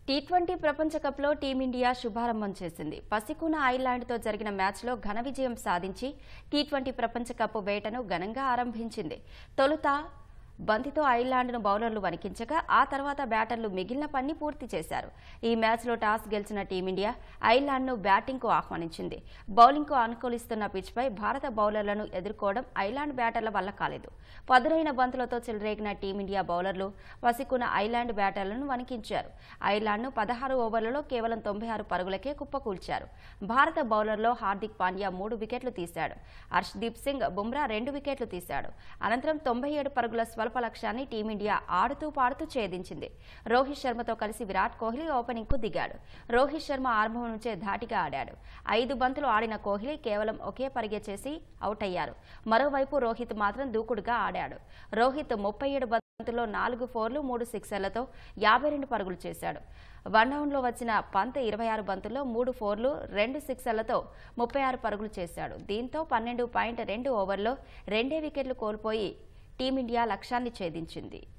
T20 ప్రపంచ కప్లో team India శుభారంభం చేసింది. పసికూన ఐర్లాండ్తో జరిగిన మ్యాచ్లో ఘన విజయం సాధించి టీ20 ప్రపంచ కప్ వేటను ఘనంగా ఆరంభించింది. తొలుత బంతితో ఐర్లాండ్ను బౌలర్లు వణికించగా ఆ తర్వాత బ్యాటర్లు మిగిలిన పని పూర్తి చేశారు. ఈ మ్యాచ్లో టాస్ గెలిచిన టీమిండియా ఐర్లాండ్ను బ్యాటింగ్కు ఆహ్వానించింది. బౌలింగ్కు అనుకూలిస్తున్న పిచ్పై భారత బౌలర్లను ఎదుర్కోవడం ఐర్లాండ్ బ్యాటర్ల వల్ల కాలేదు. పదునైన బంతులతో చెలరేగిన టీమిండియా బౌలర్లు పసికూన ఐర్లాండ్ బ్యాటర్లను వణికించారు. ఐర్లాండ్ను 16 ఓవర్లలో కేవలం 96 పరుగులకే కుప్పకూల్చారు. భారత బౌలర్లో హార్దిక్ పాండ్యా 3 వికెట్లు తీశాడు. హర్షదీప్ సింగ్, బుమ్రా 2 వికెట్లు తీశాడు. అనంతరం 97 పరుగుల స్వల్ప లక్ష్యాన్ని టీమిండియా ఆడుతూ పాడుతూ ఛేదించింది. రోహిత్ శర్మతో కలిసి విరాట్ కోహ్లీ ఓపెనింగ్కు దిగాడు. రోహిత్ శర్మ ఆరంభం నుంచే ధాటిగా ఆడాడు. 5 బంతులు ఆడిన కోహ్లీ కేవలం ఒకే పరిగె చేసి అవుట్ అయ్యారు. మరోవైపు రోహిత్ మాత్రం దూకుడుగా ఆడాడు. రోహిత్ 37 బంతుల్లో 4 ఫోర్లు 3 సిక్సర్లతో 52 పరుగులు చేశాడు. వన్డౌన్లో వచ్చిన పంత్ 26 బంతుల్లో 3 ఫోర్లు 2 సిక్సర్లతో 36 పరుగులు చేశాడు. దీంతో 12.2 ఓవర్లో 2 వికెట్లు కోల్పోయి టీమిండియా లక్ష్యాన్ని ఛేదించింది.